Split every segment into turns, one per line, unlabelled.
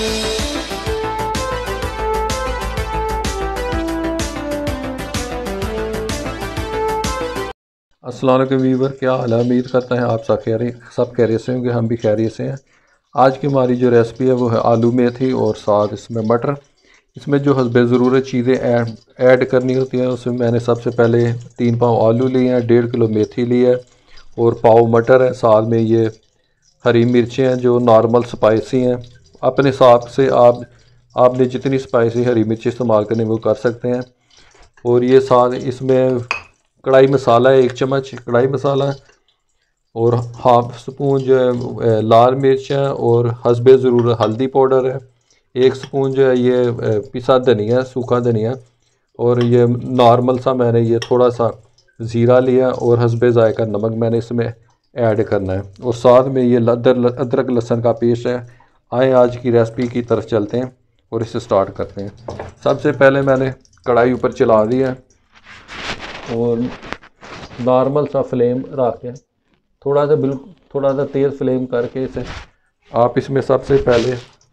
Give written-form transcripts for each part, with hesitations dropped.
अस्सलाम वालेकुम वीवर, क्या हाल है। उम्मीद करते हैं आप सब खैरियत से होंगे। हम भी खैरियत से हैं। आज की हमारी जो रेसिपी है वो है आलू मेथी और साथ इसमें मटर। इसमें जो हस्बे ज़रूरत चीज़ें ऐड करनी होती हैं उसमें मैंने सबसे पहले 3 पाव आलू लिए हैं, 1.5 किलो मेथी ली है और पाव मटर है। साथ में ये हरी मिर्चें हैं जो नॉर्मल स्पाइसी हैं। अपने हिसाब से आपने जितनी स्पाइसी हरी मिर्ची इस्तेमाल करनी वो कर सकते हैं। और ये साथ इसमें कढ़ाई मसाला है, 1 चम्मच कढ़ाई मसाला और हाफ स्पून जो है लाल मिर्च है और हस्बे ज़रूरत हल्दी पाउडर है। 1 स्पून जो है ये पिसा धनिया, सूखा धनिया और ये नॉर्मल सा मैंने ये थोड़ा सा ज़ीरा लिया और हस्बे ज़ायका नमक मैंने इसमें ऐड करना है। और साथ में ये अदरक लहसुन का पेस्ट है। आए आज की रेसिपी की तरफ चलते हैं और इसे स्टार्ट करते हैं। सबसे पहले मैंने कढ़ाई ऊपर चला दिया और नॉर्मल सा फ्लेम रख के थोड़ा सा तेज़ फ्लेम करके इसे आप इसमें सबसे पहले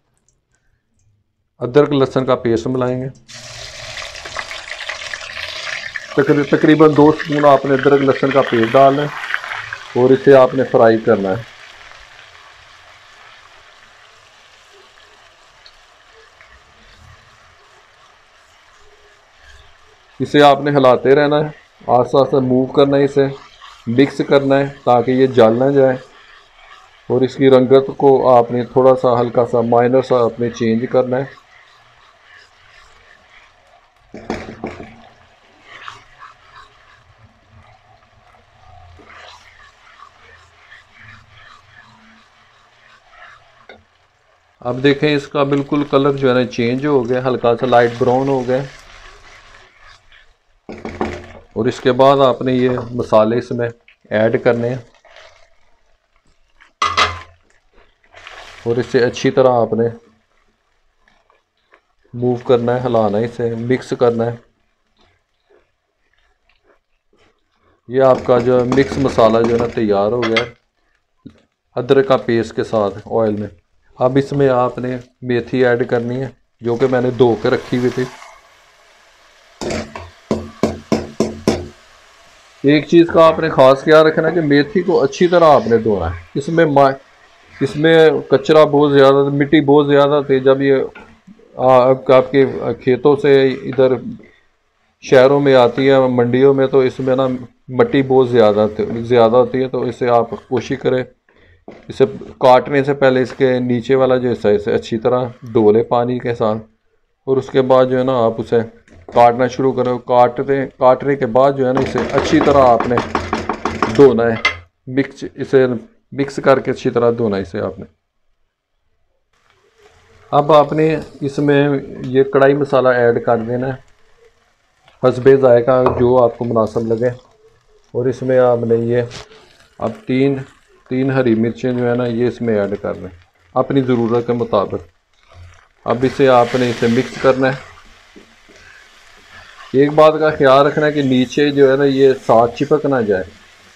अदरक लहसुन का पेस्ट मिलाएंगे। तकरीबन 2 स्पून आपने अदरक लहसुन का पेस्ट डालना है और इसे आपने फ्राई करना है। इसे आपने हिलाते रहना है, आस्ते आस्ते मूव करना है, इसे मिक्स करना है ताकि ये जल ना जाए। और इसकी रंगत को आपने थोड़ा सा हल्का सा माइनर सा आपने चेंज करना है। अब देखें इसका बिल्कुल कलर जो है ना चेंज हो गया, हल्का सा लाइट ब्राउन हो गया। और इसके बाद आपने ये मसाले इसमें ऐड करने हैं और इसे अच्छी तरह आपने मूव करना है, हिलाना है, इसे मिक्स करना है। ये आपका जो मिक्स मसाला जो है ना तैयार हो गया है अदरक का पेस्ट के साथ ऑयल में। अब इसमें आपने मेथी ऐड करनी है जो कि मैंने धो के रखी हुई थी। एक चीज़ का आपने ख़ास ख्याल रखना है कि मेथी को अच्छी तरह आपने धोना है। इसमें कचरा बहुत ज़्यादा, मिट्टी बहुत ज़्यादा थी जब ये आपके खेतों से इधर शहरों में आती है, मंडियों में, तो इसमें ना मिट्टी बहुत ज़्यादा होती है। तो इसे आप कोशिश करें इसे काटने से पहले इसके नीचे वाला जो हिस्सा है इसे अच्छी तरह धो लें पानी के साथ। और उसके बाद जो है ना आप उसे काटना शुरू करो। काटने के बाद जो है ना इसे अच्छी तरह आपने धोना है, इसे मिक्स करके अच्छी तरह धोना है इसे आपने। अब आपने इसमें ये कढ़ाई मसाला ऐड कर देना है हस्बे ज़ायका जो आपको मुनासिब लगे। और इसमें आपने ये अब तीन हरी मिर्चें जो है ना ये इसमें ऐड कर दें अपनी ज़रूरत के मुताबिक। अब इसे मिक्स करना है। एक बात का ख्याल रखना है कि नीचे जो है ना ये साथ चिपक ना जाए।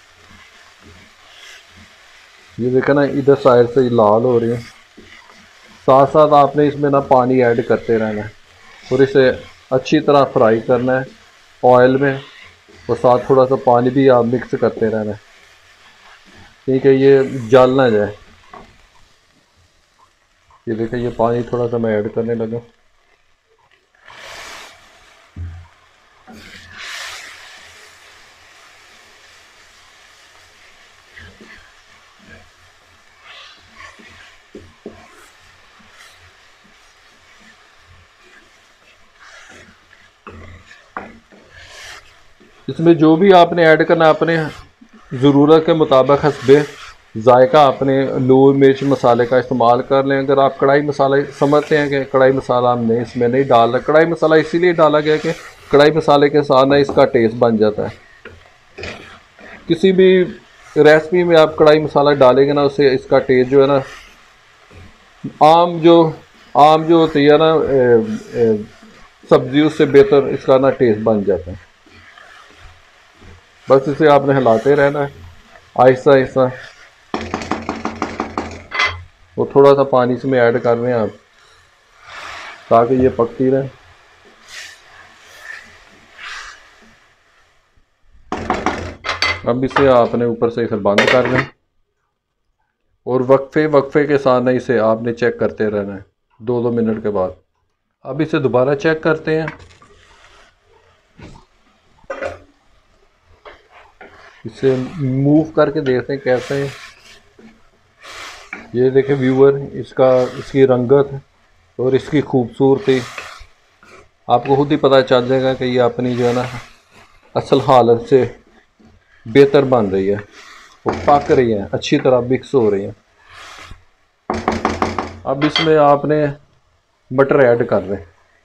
ये देखा ना इधर साइड से लाल हो रही है। साथ साथ आपने इसमें ना पानी ऐड करते रहना है और इसे अच्छी तरह फ्राई करना है ऑयल में। और साथ थोड़ा सा पानी भी आप मिक्स करते रहना है, ठीक है, ये जल ना जाए। ये देखिए ये पानी थोड़ा सा मैं ऐड करने लगा। इसमें जो भी आपने ऐड करना अपने ज़रूरत के मुताबिक हस्बे ज़ायका अपने लून मिर्च मसाले का इस्तेमाल कर लें। अगर आप कढ़ाई मसाला समझते हैं कि कढ़ाई मसाला हमने इसमें नहीं डाला, कढ़ाई मसाला इसीलिए डाला गया कि कढ़ाई मसाले के साथ ना इसका टेस्ट बन जाता है। किसी भी रेसिपी में आप कढ़ाई मसाला डालेंगे ना उससे इसका टेस्ट जो है ना आम जो होती है ना सब्जी उससे बेहतर इसका ना टेस्ट बन जाता है। बस इसे आपने हिलाते रहना है आहिस्ता आहिस्ता। और थोड़ा सा पानी इसमें ऐड कर रहे हैं आप ताकि ये पकती रहे। अब इसे आपने ऊपर से फिर बंद कर दें और वक्फे के साथ नहीं इसे आपने चेक करते रहना है 2-2 मिनट के बाद। अब इसे दोबारा चेक करते हैं। इसे मूव करके देखते हैं कैसे। ये देखें व्यूअर, इसकी रंगत और इसकी खूबसूरती आपको खुद ही पता चल जाएगा कि ये अपनी जो है ना असल हालत से बेहतर बन रही है, वो पक रही है, अच्छी तरह मिक्स हो रही है। अब इसमें आपने मटर ऐड कर दें।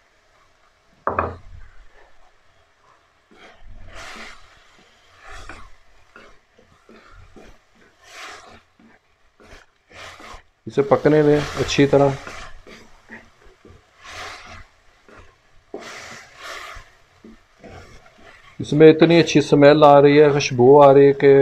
इसे पकने दें अच्छी तरह। इसमें इतनी अच्छी स्मेल आ रही है, खुशबू आ रही है कि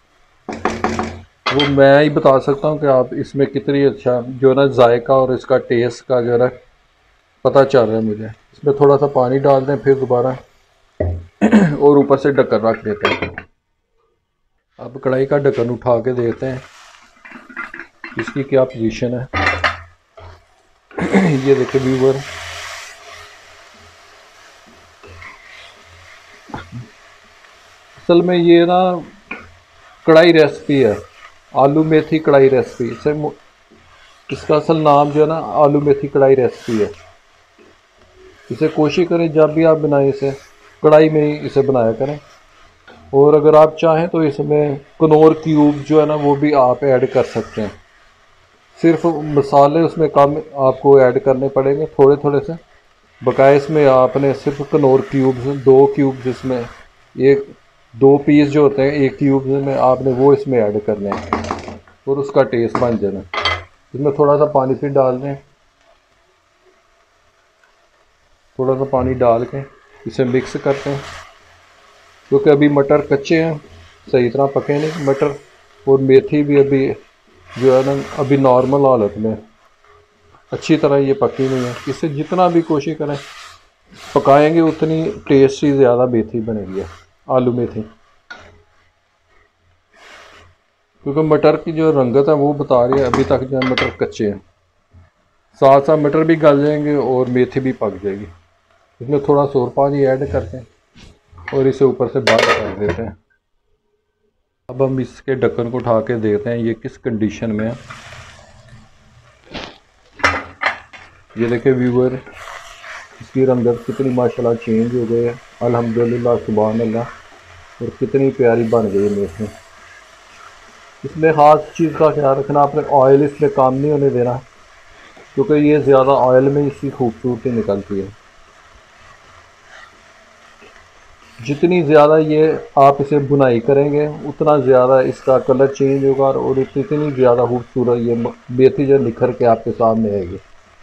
वो मैं ही बता सकता हूँ कि आप इसमें कितनी अच्छा जो है ना जायका और इसका टेस्ट का जो है ना पता चल रहा है मुझे। इसमें थोड़ा सा पानी डाल दें फिर दोबारा और ऊपर से ढक्कन रख देते हैं। अब कढ़ाई का ढक्कन उठा के देखते हैं इसकी क्या पोजीशन है। ये देखिए व्यूअर, असल में ये ना कढ़ाई रेसिपी है, आलू मेथी कढ़ाई रेसिपी। इसका असल नाम जो है ना आलू मेथी कढ़ाई रेसिपी है। इसे कोशिश करें जब भी आप बनाएं इसे कढ़ाई में ही इसे बनाया करें। और अगर आप चाहें तो इसमें कनौर क्यूब जो है ना वो भी आप ऐड कर सकते हैं। सिर्फ मसाले उसमें कम आपको ऐड करने पड़ेंगे, थोड़े थोड़े से। बकाया इसमें आपने सिर्फ कनौर क्यूब्स 2 क्यूब्स इसमें, एक 2 पीस जो होते हैं 1 क्यूब में आपने वो इसमें ऐड करने हैं और उसका टेस्ट बन जाना। इसमें थोड़ा सा पानी फिर डाल दें, थोड़ा सा पानी डाल के इसे मिक्स करते हैं क्योंकि अभी मटर कच्चे हैं, सही तरह पके नहीं मटर। और मेथी भी अभी जो है ना अभी नॉर्मल हालत में, अच्छी तरह ये पकी नहीं है। इसे जितना भी कोशिश करें पकाएंगे उतनी टेस्टी ज़्यादा मेथी बनेगी, आलू मेथी। क्योंकि मटर की जो रंगत है वो बता रही है अभी तक जो है मटर कच्चे हैं। साथ साथ मटर भी गल जाएंगे और मेथी भी पक जाएगी। इसमें थोड़ा सा और पानी ऐड करते हैं और इसे ऊपर से बंद कर देते हैं। अब हम इसके ढक्कन को उठा के देखते हैं ये किस कंडीशन में है। ये देखें व्यूअर, इसकी रंगत कितनी माशाल्लाह चेंज हो गई है। अल्हम्दुलिल्लाह, सुभान अल्लाह। और कितनी प्यारी बन गई है मेथी। इसमें ख़ास चीज़ का ख्याल रखना, आपने ऑयल इसमें काम नहीं होने देना क्योंकि ये ज़्यादा ऑयल में इसकी खूबसूरती निकलती है। जितनी ज़्यादा ये आप इसे बुनाई करेंगे उतना ज़्यादा इसका कलर चेंज होगा और इतनी ज़्यादा खूबसूरत ये मेथी जो निखर के आपके सामने आएगी।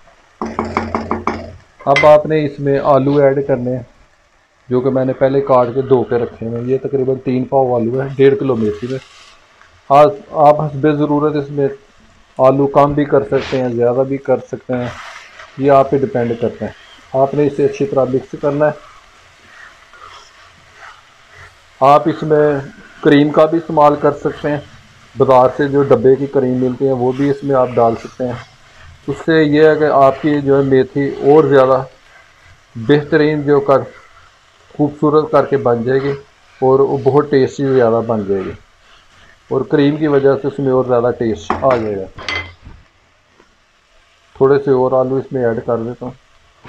अब आपने इसमें आलू ऐड करने हैं जो कि मैंने पहले काट के धो के रखे हैं। ये तकरीबन 3 पाव आलू है 1.5 किलो मेथी में। आप हस्बे ज़रूरत इसमें आलू कम भी कर सकते हैं, ज़्यादा भी कर सकते हैं, ये आप पे डिपेंड करता है। आपने इसे अच्छी तरह मिक्स करना है। आप इसमें क्रीम का भी इस्तेमाल कर सकते हैं, बाज़ार से जो डब्बे की क्रीम मिलती है वो भी इसमें आप डाल सकते हैं। उससे ये है कि आपकी जो है मेथी और ज़्यादा बेहतरीन जो कर खूबसूरत करके बन जाएगी और वो बहुत टेस्टी ज़्यादा बन जाएगी और क्रीम की वजह से उसमें और ज़्यादा टेस्ट आ जाएगा। थोड़े से और आलू इसमें ऐड कर देता हूँ।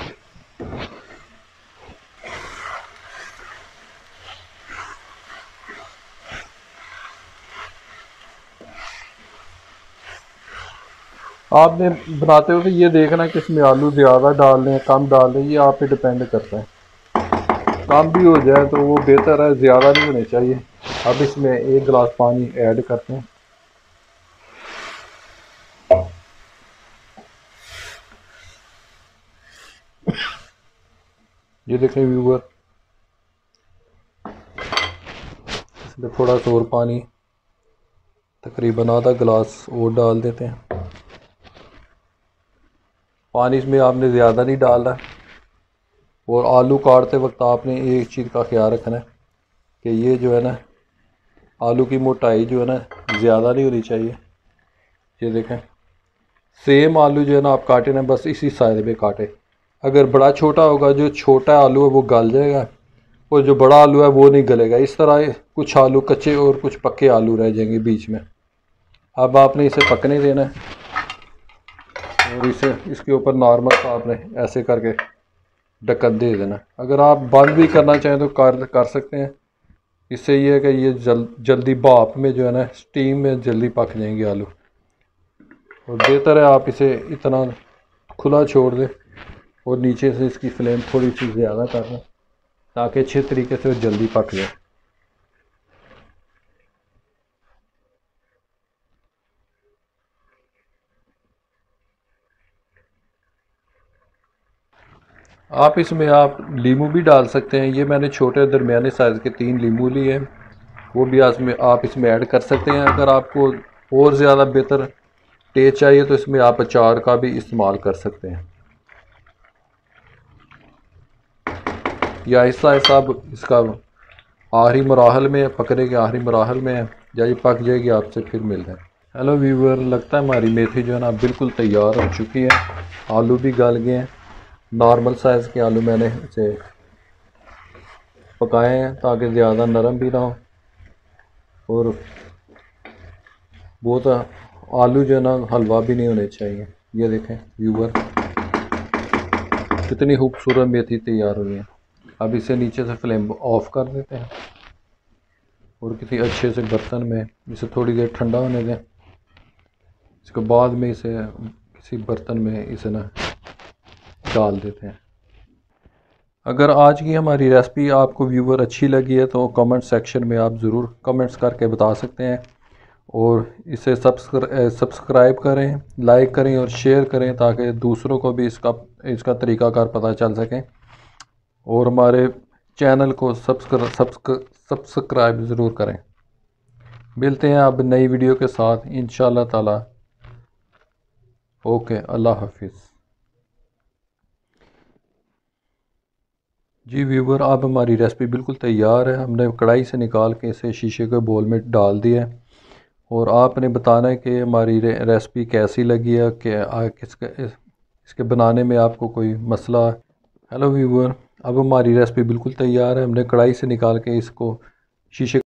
आपने बनाते हो तो ये देखना कि इसमें आलू ज़्यादा डाल लें कम डाल लें, ये आप पे डिपेंड करता है। कम भी हो जाए तो वो बेहतर है, ज़्यादा नहीं होने चाहिए। अब इसमें 1 गिलास पानी ऐड करते हैं। ये देखें व्यूअर, इसमें थोड़ा सा और पानी तकरीबन आधा गिलास और डाल देते हैं। पानी इसमें आपने ज़्यादा नहीं डालना। और आलू काटते वक्त आपने एक चीज़ का ख्याल रखना है कि ये जो है ना, आलू की मोटाई जो है ना ज़्यादा नहीं होनी चाहिए। ये देखें, सेम आलू जो है ना आप काटे ना, बस इसी साइज में काटे। अगर बड़ा छोटा होगा, जो छोटा आलू है वो गल जाएगा और जो बड़ा आलू है वो नहीं गलेगा। इस तरह कुछ आलू कच्चे और कुछ पक्के आलू रह जाएंगे बीच में। अब आपने इसे पकने देना है और इसे इसके ऊपर नॉर्मल सा आपने ऐसे करके ढक्कन दे देना। अगर आप बंद भी करना चाहें तो कर सकते हैं। इससे ये है कि ये जल्दी भाप में जो है ना, स्टीम में जल्दी पक जाएंगे आलू। और बेहतर है आप इसे इतना खुला छोड़ दें और नीचे से इसकी फ्लेम थोड़ी सी ज़्यादा कर दें ताकि अच्छे तरीके से जल्दी पक जाए। आप इसमें आप लीमू भी डाल सकते हैं। ये मैंने छोटे दरमियाने साइज़ के 3 लीमू लिए हैं, वो भी आप इसमें ऐड कर सकते हैं। अगर आपको और ज़्यादा बेहतर टेस्ट चाहिए तो इसमें आप अचार का भी इस्तेमाल कर सकते हैं। या आहिस्ता आहिस्ता अब इसका आखिरी मराहल में, पकने के आखिरी मराहल में है। जब ये पक जाएगी आपसे फिर मिलते हैं। हेलो व्यूवर, लगता है हमारी मेथी जो है ना बिल्कुल तैयार हो चुकी है। आलू भी गल गए हैं। नॉर्मल साइज़ के आलू मैंने इसे पकाए हैं ताकि ज़्यादा नरम भी ना हो और बहुत आलू जो है ना हलवा भी नहीं होने चाहिए। ये देखें व्यूवर, कितनी खूबसूरत मेथी तैयार हुई है। अब इसे नीचे से फ्लेम ऑफ कर देते हैं और किसी अच्छे से बर्तन में इसे थोड़ी देर ठंडा होने दें। इसके बाद में इसे किसी बर्तन में इसे ना डाल देते हैं। अगर आज की हमारी रेसिपी आपको व्यूवर अच्छी लगी है तो कमेंट सेक्शन में आप ज़रूर कमेंट्स करके बता सकते हैं। और इसे सब्सक्राइब करें, लाइक करें और शेयर करें ताकि दूसरों को भी इसका तरीक़ाकार पता चल सके। और हमारे चैनल को सब्सक्राइब ज़रूर करें। मिलते हैं अब नई वीडियो के साथ इंशाअल्लाह ताला। ओके, अल्लाह हाफिज़। जी व्यूवर, अब हमारी रेसिपी बिल्कुल तैयार है। हमने कढ़ाई से निकाल के इसे शीशे के बोल में डाल दिया है और आपने बताना है कि हमारी रेसिपी कैसी लगी है, कि इसके बनाने में आपको कोई मसला। हेलो व्यूवर, अब हमारी रेसिपी बिल्कुल तैयार है। हमने कढ़ाई से निकाल के इसको शीशे